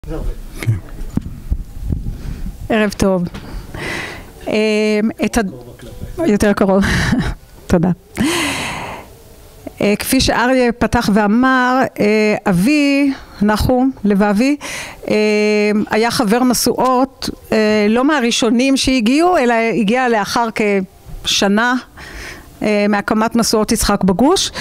ערב טוב. יותר קרוב. תודה. כפי שאריה פתח ואמר, אבי, נחום לבבי, היה חבר משואות, לא מהראשונים שהגיעו, אלא הגיע לאחר כשנה מהקמת משואות יצחק בגוש,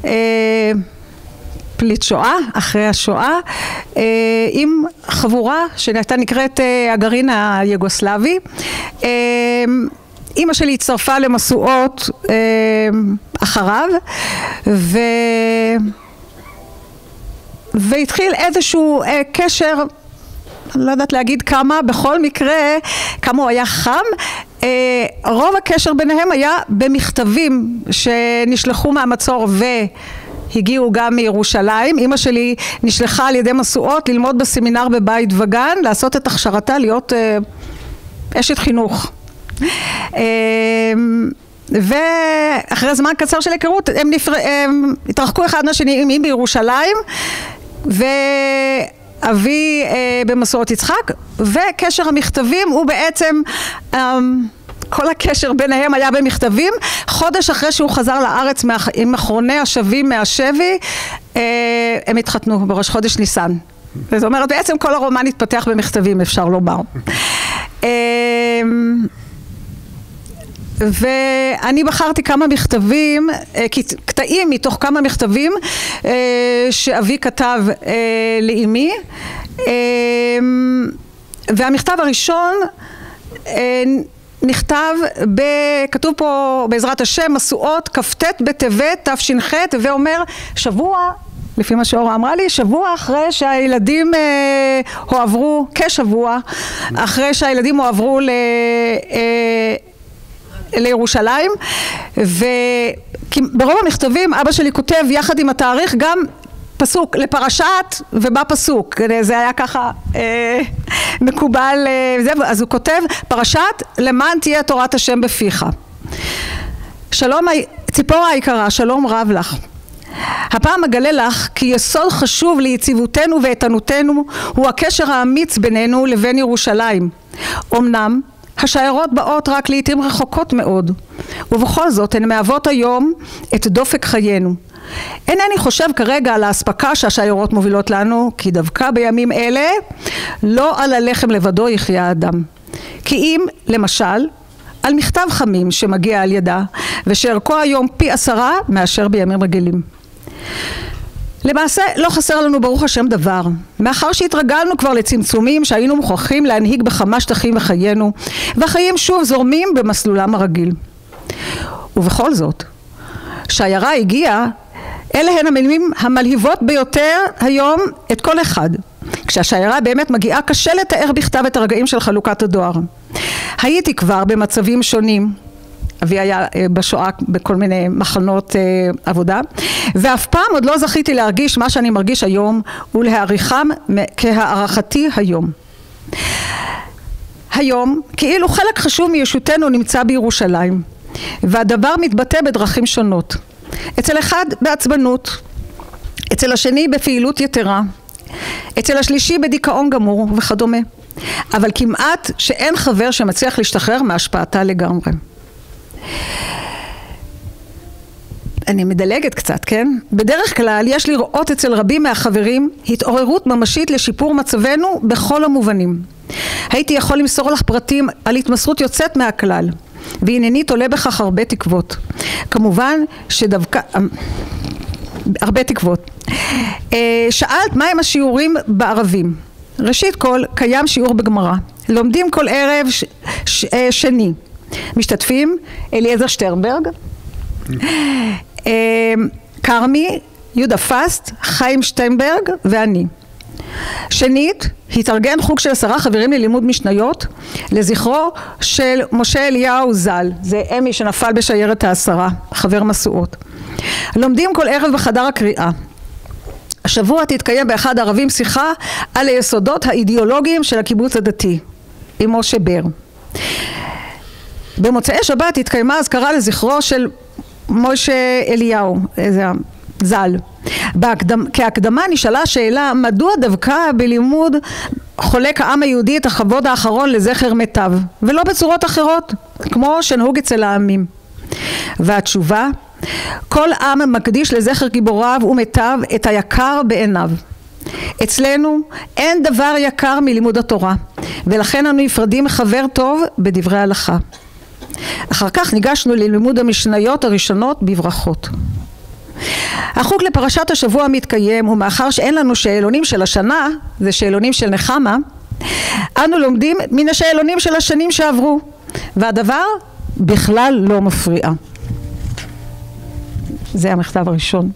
פליט שואה, אחרי השואה, עם חבורה שהייתה נקראת הגרעין היוגוסלבי. אמא שלי הצטרפה למשואות אחריו, והתחיל איזשהו קשר, אני לא יודעת להגיד כמה, בכל מקרה, כמה הוא היה חם. רוב הקשר ביניהם היה במכתבים שנשלחו מהמצור והגיעו גם מירושלים. אמא שלי נשלחה על ידי משואות ללמוד בסמינר בבית וגן, לעשות את הכשרתה להיות אשת חינוך. ואחרי זמן קצר של היכרות הם התרחקו אחד מהשני, אמי בירושלים ואבי במסורת יצחק, וקשר המכתבים הוא בעצם כל הקשר ביניהם היה במכתבים. חודש אחרי שהוא חזר לארץ עם אחרוני השבים מהשבי, הם התחתנו בראש חודש ניסן. זאת אומרת, בעצם כל הרומן התפתח במכתבים, אפשר לומר. ואני בחרתי כמה מכתבים, קטעים מתוך כמה מכתבים שאבי כתב לאמי, והמכתב הראשון נכתב, כתוב פה בעזרת השם, משואות כ"ט בטבת תש"ח, ואומר שבוע, לפי מה שאורה אמרה לי, שבוע אחרי שהילדים הועברו, כשבוע אחרי שהילדים הועברו לירושלים, וברוב המכתבים אבא שלי כותב יחד עם התאריך גם פסוק לפרשת ובא פסוק, זה היה ככה מקובל, אז הוא כותב פרשת למען תהיה תורת השם בפיך. שלום ציפורה היקרה, שלום רב לך. הפעם אגלה לך כי יסוד חשוב ליציבותנו ואיתנותנו הוא הקשר האמיץ בינינו לבין ירושלים. אמנם השיירות באות רק לעתים רחוקות מאוד, ובכל זאת הן מהוות היום את דופק חיינו. אינני חושב כרגע על ההספקה שהשיירות מובילות לנו, כי דווקא בימים אלה לא על הלחם לבדו יחיה האדם. כי אם, למשל, על מכתב חמים שמגיע על ידה, ושערכו היום פי 10 מאשר בימים רגילים. למעשה לא חסר לנו ברוך השם דבר, מאחר שהתרגלנו כבר לצמצומים שהיינו מוכרחים להנהיג בכמה שטחים בחיינו, והחיים שוב זורמים במסלולם הרגיל. ובכל זאת, שהעיירה הגיעה, אלה הן המילים המלהיבות ביותר היום את כל אחד. כשהשיירה באמת מגיעה קשה לתאר בכתב את הרגעים של חלוקת הדואר. הייתי כבר במצבים שונים, אבי היה בשואה בכל מיני מחנות עבודה, ואף פעם עוד לא זכיתי להרגיש מה שאני מרגיש היום ולהעריכם כהערכתי היום. היום כאילו חלק חשוב מישותנו נמצא בירושלים, והדבר מתבטא בדרכים שונות. אצל אחד בעצבנות, אצל השני בפעילות יתרה, אצל השלישי בדיכאון גמור וכדומה. אבל כמעט שאין חבר שמצליח להשתחרר מהשפעתה לגמרי. אני מדלגת קצת, כן? בדרך כלל יש לראות אצל רבים מהחברים התעוררות ממשית לשיפור מצבנו בכל המובנים. הייתי יכול למסור לך פרטים על התמסרות יוצאת מהכלל, והנני תולה בכך הרבה תקוות. כמובן שדווקא הרבה תקוות. שאלת מהם השיעורים בערבים. ראשית כל, קיים שיעור בגמרא. לומדים כל ערב שני. משתתפים אליעזר שטרנברג, קרמי, יהודה פסט, חיים שטיינברג ואני. שנית, התארגן חוג של 10 חברים ללימוד משניות לזכרו של משה אליהו ז"ל, זה אמי שנפל בשיירת ה10, חבר משואות. לומדים כל ערב בחדר הקריאה. השבוע תתקיים באחד הערבים שיחה על היסודות האידיאולוגיים של הקיבוץ הדתי עם משה בר. במוצאי שבת התקיימה אזכרה לזכרו של משה אליהו, ז"ל. כהקדמה נשאלה השאלה, מדוע דווקא בלימוד חולק העם היהודי את הכבוד האחרון לזכר מתיו, ולא בצורות אחרות, כמו שנהוג אצל העמים? והתשובה, כל עם מקדיש לזכר גיבוריו ומתיו את היקר בעיניו. אצלנו אין דבר יקר מלימוד התורה, ולכן אנו נפרדים מחבר טוב בדברי הלכה. אחר כך ניגשנו ללימוד המשניות הראשונות בברכות. החוג לפרשת השבוע מתקיים, ומאחר שאין לנו שאלונים של השנה, זה שאלונים של נחמה, אנו לומדים מן השאלונים של השנים שעברו, והדבר בכלל לא מפריע. זה המכתב הראשון.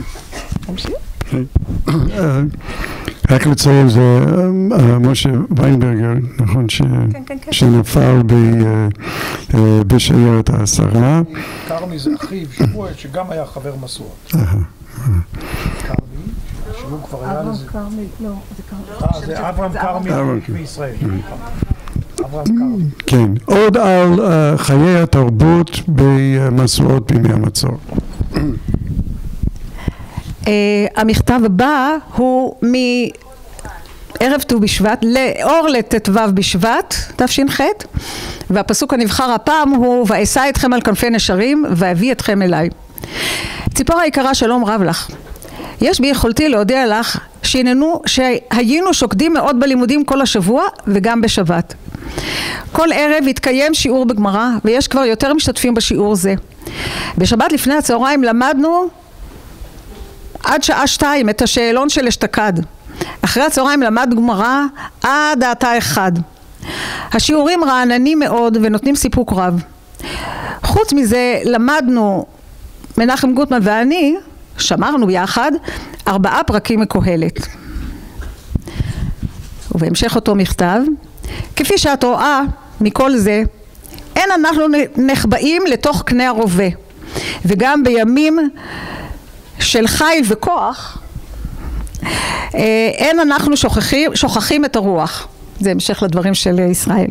רק לציין, זה משה ויינברגר, נכון, שנפל בשיירת העשרה. קרמי זה אחיו שבוע שגם היה חבר מסורת. קרמי, שהוא כבר היה לזה. זה אברהם קרמי בישראל. כן, עוד על חיי התרבות במסורות בימי המצור. המכתב הבא הוא מערב ט"ו בשבט לאור לט"ו בשבט תש"ח, והפסוק הנבחר הפעם הוא ואשא אתכם על כנפי נשרים ואביא אתכם אליי. ציפורה היקרה, שלום רב לך. יש ביכולתי להודיע לך שהיינו שוקדים מאוד בלימודים כל השבוע וגם בשבת. כל ערב התקיים שיעור בגמרא, ויש כבר יותר משתתפים בשיעור זה. בשבת לפני הצהריים למדנו עד שעה 2 את השאלון של אשתקד. אחרי הצהריים למד גמרא עד העתה 1. השיעורים רעננים מאוד ונותנים סיפוק רב. חוץ מזה למדנו, מנחם גוטמן ואני שמרנו ביחד 4 פרקים מקהלת. ובהמשך אותו מכתב, כפי שאת רואה מכל זה, אין אנחנו נחבאים לתוך קנה הרובה, וגם בימים של חיל וכוח אין אנחנו שוכחים את הרוח. זה המשך לדברים של ישראל.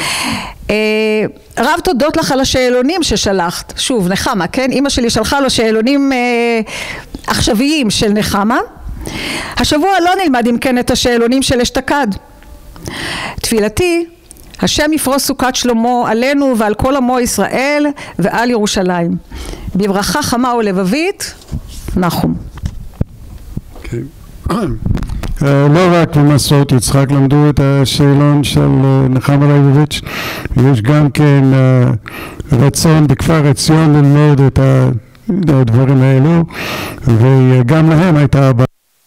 רב תודות לך על השאלונים ששלחת. שוב, נחמה, כן? אמא שלי שלחה לו שאלונים עכשוויים של נחמה. השבוע לא נלמד אם כן את השאלונים של אשתקד. תפילתי, השם יפרוס סוכת שלמה עלינו ועל כל עמו ישראל ועל ירושלים. בברכה חמה ולבבית, נחום. לא רק במסורת יצחק למדו את השאלון של נחמה ליבוביץ', יש גם כן רצון בכפר עציון ללמוד את הדברים האלו, וגם להם הייתה הבעיה.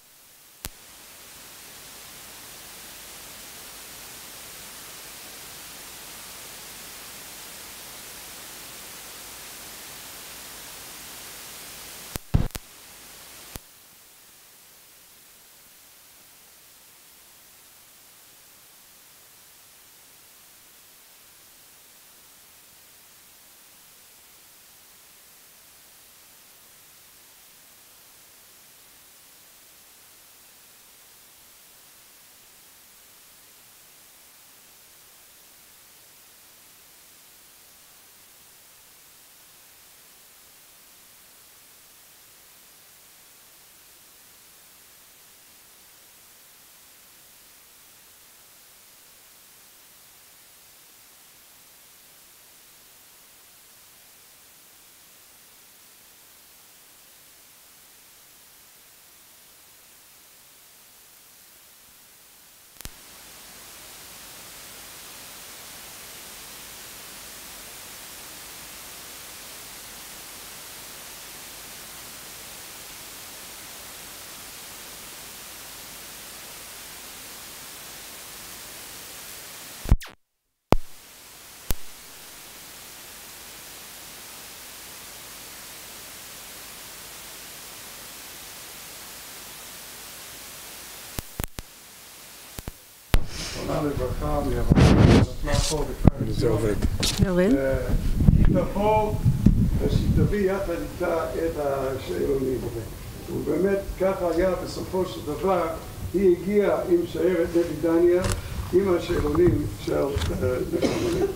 זה עובד. תבוא ושתביא יחד איתה את השאלונים. ובאמת ככה היה בסופו של דבר, היא הגיעה עם שיירת נבי דניה עם השאלונים של נחמה.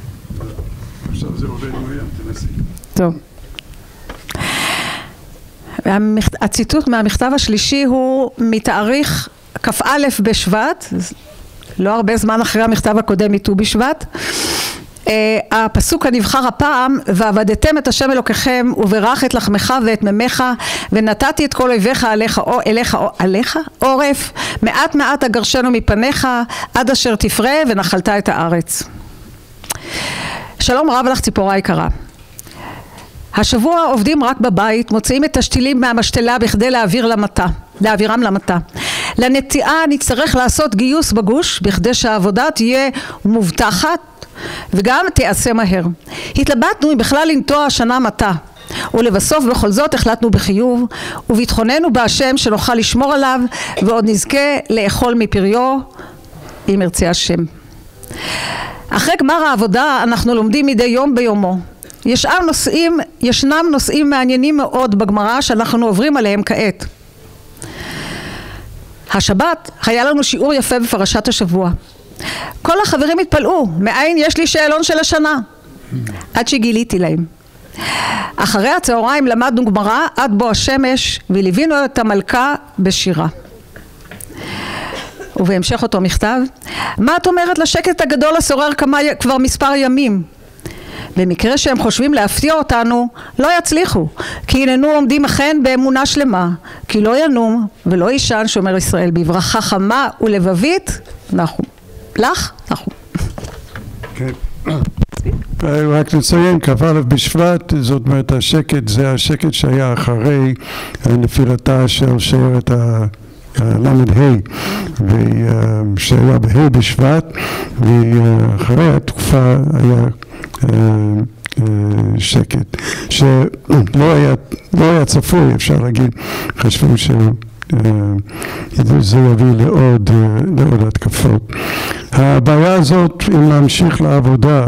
עכשיו זה עובד מוים, תנסי. טוב. הציטוט מהמכתב השלישי הוא מתאריך כ"א בשבט, לא הרבה זמן אחרי המכתב הקודם מט"ו בשבט. הפסוק הנבחר הפעם, ועבדתם את השם אלוקיכם וברך את לחמך ואת ממך ונתתי את כל אויביך עליך עורף, מעט מעט אגרשנו מפניך עד אשר תפרה ונחלת את הארץ. שלום רב לך ציפורה יקרה. השבוע עובדים רק בבית, מוציאים את השתילים מהמשתלה בכדי להעבירם למטה. לנטיעה נצטרך לעשות גיוס בגוש בכדי שהעבודה תהיה מובטחת וגם תיעשה מהר. התלבטנו אם בכלל לנטוע השנה מטה, ולבסוף בכל זאת החלטנו בחיוב, וביטחוננו בהשם שנוכל לשמור עליו ועוד נזכה לאכול מפריו אם ירצה השם. אחרי גמר העבודה אנחנו לומדים מדי יום ביומו. ישנם נושאים מעניינים מאוד בגמרא שאנחנו עוברים עליהם כעת. השבת היה לנו שיעור יפה בפרשת השבוע. כל החברים התפלאו, מאין יש לי שאלון של השנה? עד שגיליתי להם. אחרי הצהריים למדנו גמרא עד בוא השמש וליווינו את המלכה בשירה. ובהמשך אותו מכתב, מה את אומרת לשקט הגדול השורר כבר מספר ימים? במקרה שהם חושבים להפתיע אותנו, לא יצליחו, כי הננו עומדים אכן באמונה שלמה, כי לא ינום ולא יישן שומר ישראל, בברכה חמה ולבבית נחום. לך? נחום. כן. רק נציין, כ"א בשבט, זאת אומרת השקט, זה השקט שהיה אחרי נפילתה של שיירת למד שהיה בה' בשבט, ואחרי התקופה היה שקט שלא היה צפוי, אפשר להגיד. חשבו שזה יביא לעוד התקפות. הבעיה הזאת, אם להמשיך לעבודה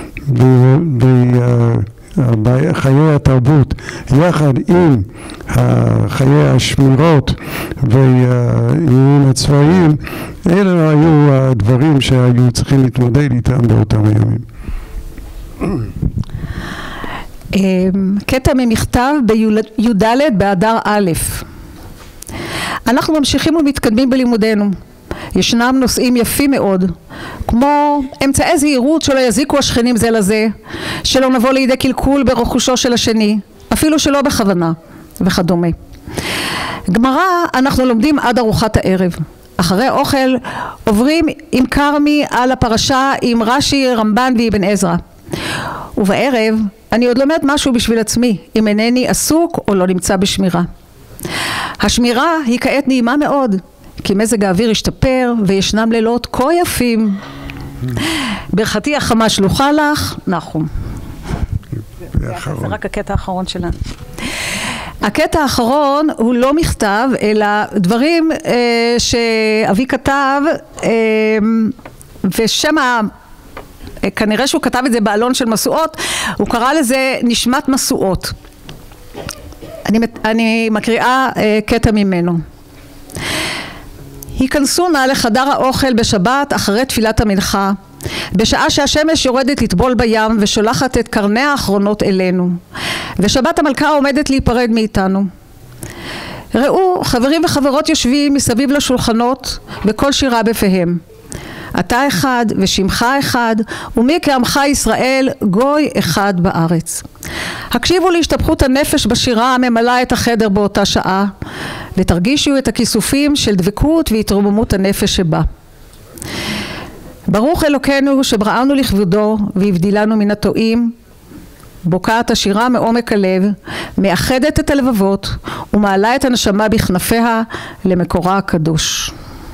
בחיי התרבות יחד עם חיי השמירות והעניינים הצבאיים, אלה היו הדברים שהיו צריכים להתמודד איתם באותם הימים. קטע ממכתב בי"ד באדר א'. אנחנו ממשיכים ומתקדמים בלימודנו. ישנם נושאים יפים מאוד, כמו אמצעי זהירות שלא יזיקו השכנים זה לזה, שלא נבוא לידי קלקול ברכושו של השני, אפילו שלא בכוונה, וכדומה. גמרא אנחנו לומדים עד ארוחת הערב. אחרי אוכל עוברים עם קרמי על הפרשה עם רש"י, רמב"ן ואבן עזרא. ובערב אני עוד לומד משהו בשביל עצמי, אם אינני עסוק או לא נמצא בשמירה. השמירה היא כעת נעימה מאוד, כי מזג האוויר השתפר וישנם לילות כה יפים. ברכתי החמה שלוחה לך, נחום. זה רק הקטע האחרון שלנו. הקטע האחרון הוא לא מכתב, אלא דברים שאבי כתב, ושם כנראה שהוא כתב את זה בעלון של מסועות, הוא קרא לזה נשמת מסועות. אני מקריאה קטע ממנו. היכנסו נא לחדר האוכל בשבת אחרי תפילת המנחה, בשעה שהשמש יורדת לטבול בים ושולחת את קרניה האחרונות אלינו, ושבת המלכה עומדת להיפרד מאיתנו. ראו, חברים וחברות יושבים מסביב לשולחנות בכל שירה בפיהם. אתה אחד ושמך אחד, ומי כעמך ישראל גוי אחד בארץ. הקשיבו להשתפכות הנפש בשירה הממלאה את החדר באותה שעה, ותרגישו את הכיסופים של דבקות והתרוממות הנפש שבה. ברוך אלוקינו שבראנו לכבודו והבדילנו מן הטועים. בוקעת השירה מעומק הלב, מאחדת את הלבבות ומעלה את הנשמה בכנפיה למקורה הקדוש.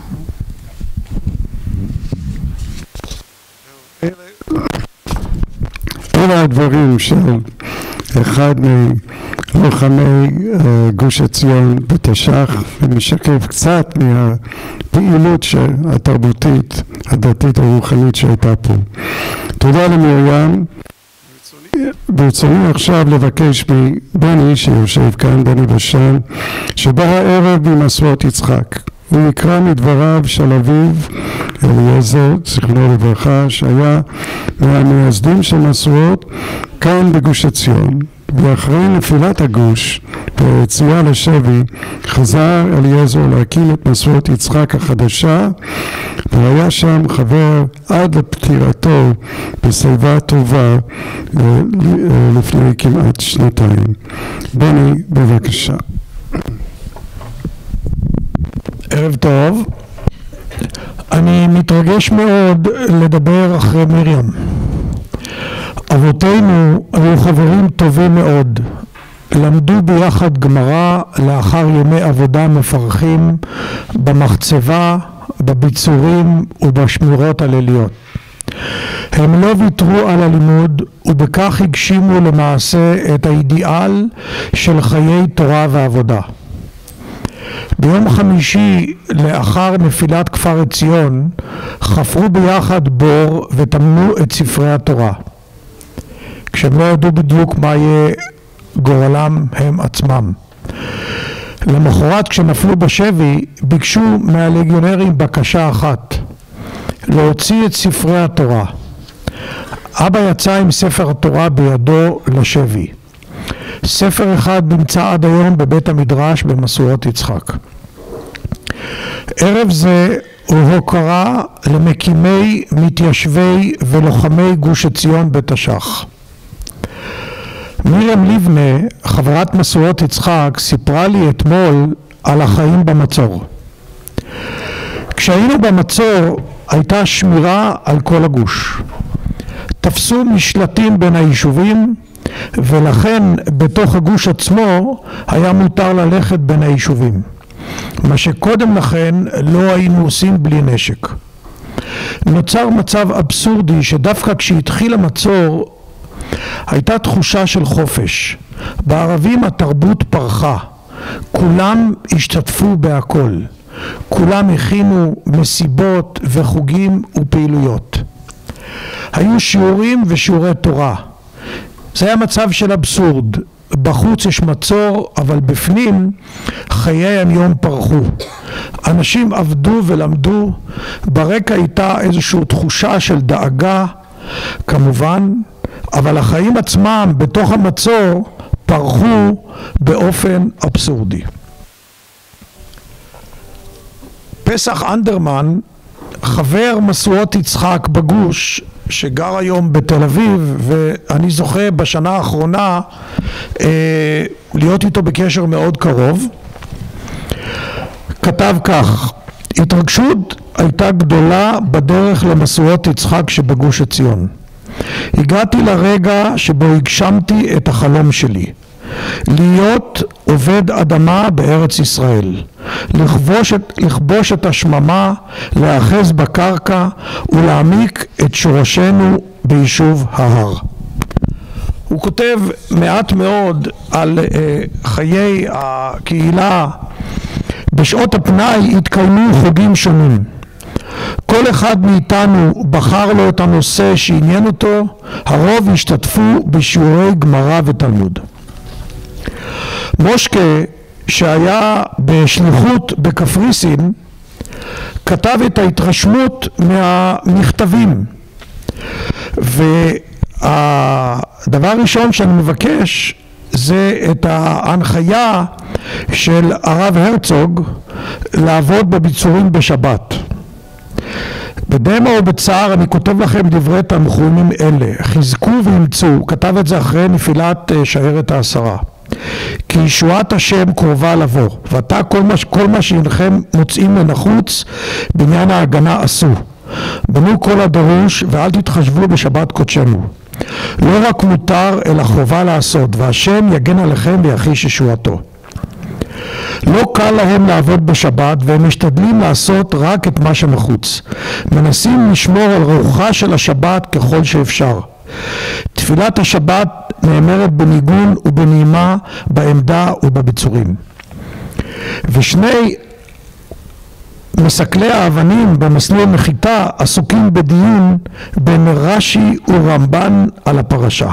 אלה הדברים של אחד מלוחמי גוש עציון בתש"ח, ומשקף קצת מהפעילות התרבותית, הדתית הרוחנית שהייתה פה. תודה למרים. ברצוני עכשיו לבקש מבני שיושב כאן, בני בשן, שבא הערב ממסורת יצחק. הוא נקרא מדבריו של אביו אליעזר, זכרונו לברכה, שהיה מהמייסדים של מסורות כאן בגוש עציון, ואחרי נפילת הגוש ויציאה לשבי חזר אליעזר להקים את מסורת יצחק החדשה, והיה שם חבר עד לפטירתו בשיבה טובה לפני כמעט שנתיים. בני, בבקשה. ערב טוב. אני מתרגש מאוד לדבר אחרי מרים. אבותינו היו חברים טובים מאוד, למדו ביחד גמרא לאחר ימי עבודה מפרכים במחצבה, בביצורים ובשמירות הליליות. הם לא ויתרו על הלימוד, ובכך הגשימו למעשה את האידיאל של חיי תורה ועבודה. ביום חמישי לאחר נפילת כפר עציון חפרו ביחד בור וטמנו את ספרי התורה, כשהם לא ידעו בדיוק מה יהיה גורלם הם עצמם. למחרת כשנפלו בשבי ביקשו מהלגיונרים בקשה אחת: להוציא את ספרי התורה. אבא יצא עם ספר התורה בידו לשבי. ספר אחד נמצא עד היום בבית המדרש במסורת יצחק. ערב זה הוא הוקרה למקימי, מתיישבי ולוחמי גוש עציון בתש"ח. מרים לבנה, חברת מסורת יצחק, סיפרה לי אתמול על החיים במצור. כשהיינו במצור הייתה שמירה על כל הגוש. תפסו משלטים בין היישובים, ולכן בתוך הגוש עצמו היה מותר ללכת בין היישובים, מה שקודם לכן לא היינו עושים בלי נשק. נוצר מצב אבסורדי שדווקא כשהתחיל המצור הייתה תחושה של חופש. בערבים התרבות פרחה, כולם השתתפו בהכל, כולם הכינו מסיבות וחוגים ופעילויות. היו שיעורים ושיעורי תורה. זה היה מצב של אבסורד. בחוץ יש מצור, אבל בפנים חיי היום פרחו. אנשים עבדו ולמדו, ברקע הייתה איזושהי תחושה של דאגה כמובן, אבל החיים עצמם בתוך המצור פרחו באופן אבסורדי. פסח אנדרמן, חבר מסורת יצחק בגוש, שגר היום בתל אביב, ואני זוכה בשנה האחרונה להיות איתו בקשר מאוד קרוב, כתב כך: התרגשות הייתה גדולה בדרך למסורת יצחק שבגוש עציון. הגעתי לרגע שבו הגשמתי את החלום שלי, להיות עובד אדמה בארץ ישראל, לכבוש את השממה, להאחז בקרקע ולהעמיק את שורשינו ביישוב ההר. הוא כותב מעט מאוד על חיי הקהילה. בשעות הפנאי התקיימו חוגים שונים. כל אחד מאיתנו בחר לו את הנושא שעניין אותו, הרוב השתתפו בשיעורי גמרא ותלמוד. מושקה, שהיה בשליחות בקפריסין, כתב את ההתרשמות מהמכתבים, והדבר הראשון שאני מבקש זה את ההנחיה של הרב הרצוג לעבוד בביצורים בשבת. בדמע ובצער אני כותב לכם דברי תנחומים אלה: חזקו ואמצו. כתב את זה אחרי נפילת שיירת העשרה. כי ישועת השם קרובה לבוא, ועתה כל מה שהנכם מוצאים לנחוץ בעניין ההגנה עשו. בנו כל הדרוש ואל תתחשבו בשבת קודשנו. לא רק מותר אלא חובה לעשות, והשם יגן עליכם ויחיש ישועתו. לא קל להם לעבוד בשבת, והם משתדלים לעשות רק את מה שנחוץ. מנסים לשמור על רוחה של השבת ככל שאפשר. תפילת השבת נאמרת בניגון ובנעימה, בעמדה ובביצורים. ושני מסקלי האבנים במסלול מחיתה עסוקים בדיון בין רש"י ורמב"ן על הפרשה.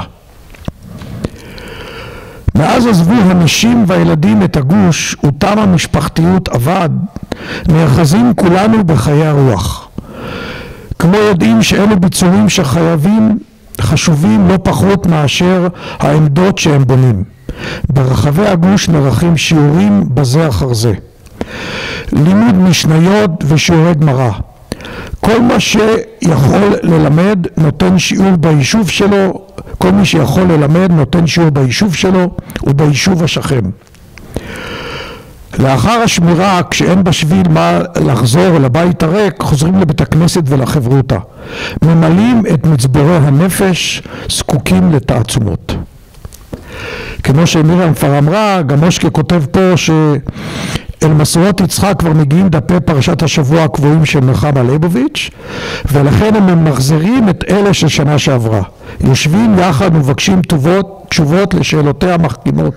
מאז עזבו הנשים והילדים את הגוש ותם המשפחתיות אבד, נאחזים כולנו בחיי הרוח. כמו יודעים שאלו ביצורים שחייבים חשובים לא פחות מאשר העמדות שהם בונים. ברחבי הגוש נערכים שיעורים בזה אחר זה. לימוד משניות ושיעורי גמרא. כל מה שיכול ללמד נותן שיעור ביישוב שלו, כל מי שיכול ללמד נותן שיעור ביישוב שלו וביישוב השכם. לאחר השמירה, כשאין בשביל מה לחזור לבית הריק, חוזרים לבית הכנסת ולחברותה. ממלאים את מצבורי הנפש, זקוקים לתעצומות. כמו שמרים פאר אמרה, גם מושקה כותב פה שאל מסורות יצחק כבר מגיעים דפי פרשת השבוע הקבועים של נחמה ליבוביץ', ולכן הם מחזירים את אלה של שנה שעברה. יושבים יחד ומבקשים תשובות לשאלותיה המחכימות.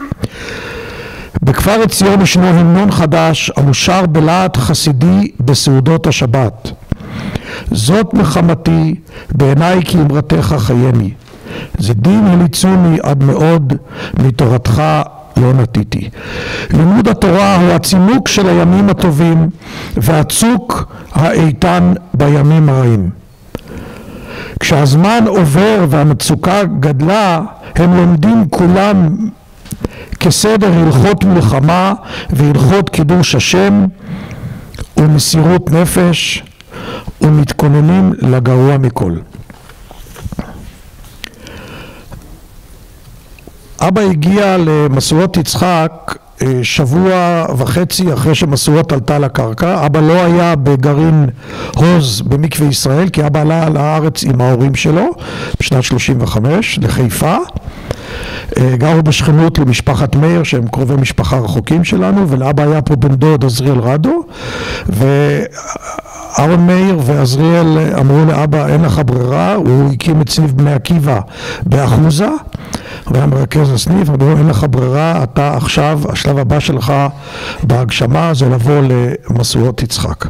בכפר עציון ישנו המנון חדש המושר בלהט חסידי בסעודות השבת. זאת נחמתי, בעיניי כי אמרתך חייני. זה דין הליצוני עד מאוד, מתורתך לא נתיתי. לימוד התורה הוא הצימוק של הימים הטובים והצוק האיתן בימים הרעים. כשהזמן עובר והמצוקה גדלה, הם לומדים כולם כסדר הלכות מלחמה והלכות קידוש השם ומסירות נפש ומתכוננים לגרוע מכל. אבא הגיע למסורות יצחק שבוע וחצי אחרי שמסורות עלתה לקרקע. אבא לא היה בגרעין הוז במקווה ישראל, כי אבא עלה לארץ עם ההורים שלו בשנת 35 לחיפה. גרו בשכנות למשפחת מאיר שהם קרובי משפחה רחוקים שלנו, ולאבא היה פה בן דוד עזריאל רדו, ואהרון מאיר ועזריאל אמרו לאבא אין לך ברירה. הוא הקים את סניף בני עקיבא באחוזה והיה מרכז הסניף. אמרו אין לך ברירה, אתה עכשיו השלב הבא שלך בהגשמה זה לבוא למסורות יצחק.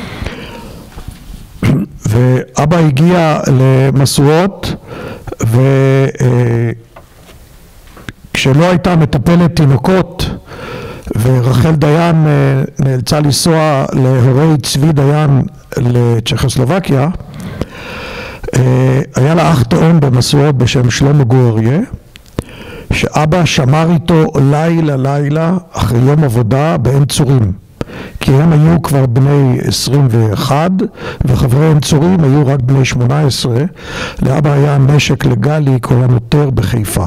ואבא הגיע למסורות, כשלא הייתה מטפלת תינוקות ורחל דיין נאלצה לנסוע להורי צבי דיין לצ'כוסלובקיה, היה לה אח תאום במסורות בשם שלמה גוריה, שאבא שמר איתו לילה אחרי יום עבודה בעין צורים, כי הם היו כבר בני 21 וחברי עין צורים היו רק בני 18. לאבא היה נשק לגלי קוראים יותר בחיפה,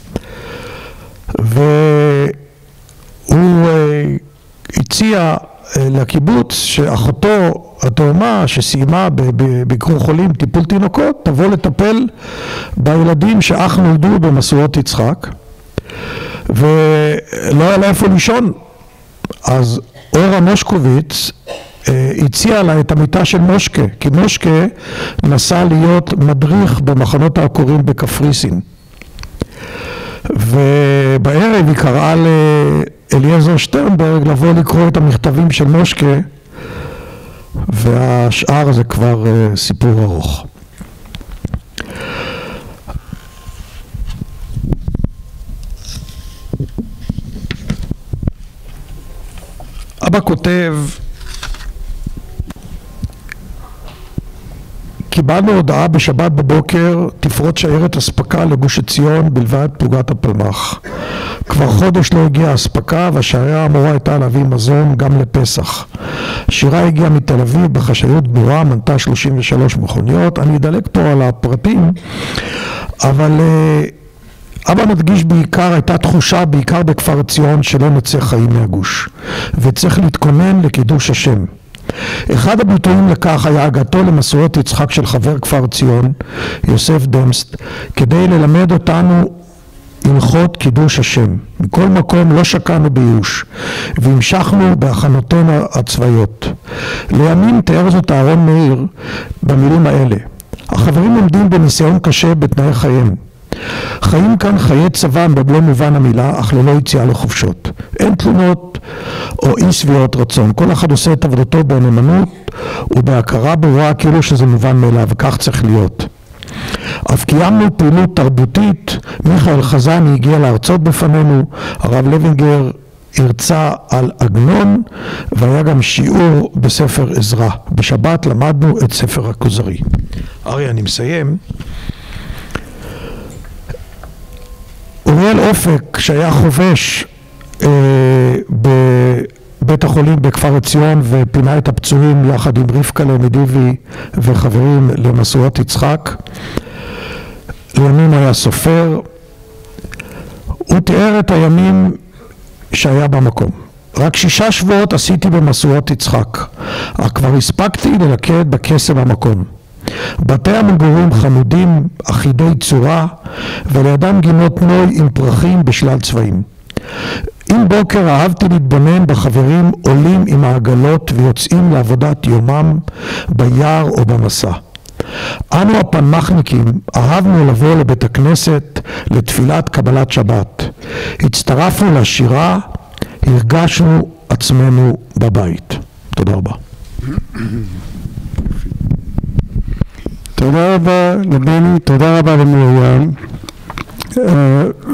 והוא הציע לקיבוץ שאחותו התאומה שסיימה בביקור חולים טיפול תינוקות תבוא לטפל בילדים שאח נולדו במסורות יצחק, ולא היה לה איפה לישון. אז אורה מושקוביץ הציע לה את המיטה של מושקה, כי מושקה נסע להיות מדריך במחנות העקורים בקפריסין, ובערב היא קראה לאליעזר שטרנברג לבוא לקרוא את המכתבים של מושקה, והשאר זה כבר סיפור ארוך. אבא כותב, קיבלנו הודעה בשבת בבוקר, תפרוץ שיירת אספקה לגוש עציון בלבד פלוגת הפלמ"ח. כבר חודש לא הגיעה אספקה, והשיירה אמורה הייתה להביא מזון גם לפסח. שירה הגיעה מתל אביב בחשאיות גמורה, מנתה 33 מכוניות. אני אדלק פה על הפרטים, אבל אבא מדגיש בעיקר, הייתה תחושה בעיקר בכפר עציון שלא נצא חיים מהגוש, וצריך להתכונן לקידוש השם. אחד הביטויים לכך היה הגעתו למסורות יצחק של חבר כפר ציון, יוסף דמסט, כדי ללמד אותנו הלכות קידוש השם. מכל מקום לא שקענו בייאוש, והמשכנו בהכנותינו הצבאיות. לימים תיאר זאת אהרון מאיר במילים האלה: החברים עומדים בניסיון קשה בתנאי חייהם. חיים כאן חיי צבא במלוא מובן המילה, אך ללא יציאה לחופשות. אין תלונות או אי שביעות רצון. כל אחד עושה את עבודתו בנאמנות ובהכרה ברורה כאילו שזה מובן מאליו, וכך צריך להיות. אף קיימנו פעילות תרבותית. מיכאל חזני הגיע להרצות בפנינו, הרב לוינגר הרצה על עגנון, והיה גם שיעור בספר עזרא. בשבת למדנו את ספר הכוזרי. ארי, אני מסיים. אריאל אופק, שהיה חובש בבית החולים בכפר עציון ופינה את הפצועים יחד עם רבקה מדיבי וחברים למשואות יצחק, לימים היה סופר. הוא תיאר את הימים שהיה במקום. רק 6 שבועות עשיתי במשואות יצחק, אך כבר הספקתי ללכד בקסם המקום. בתי המגורים חמודים, אחידי צורה, ולידם גינות נוי עם פרחים בשלל צבעים. עם בוקר אהבתי להתבונן בחברים עולים עם העגלות ויוצאים לעבודת יומם ביער או במסע. אנו הפלמחניקים אהבנו לבוא לבית הכנסת לתפילת קבלת שבת. הצטרפנו לשירה, הרגשנו עצמנו בבית. תודה רבה. תודה רבה לבני, תודה רבה למרים.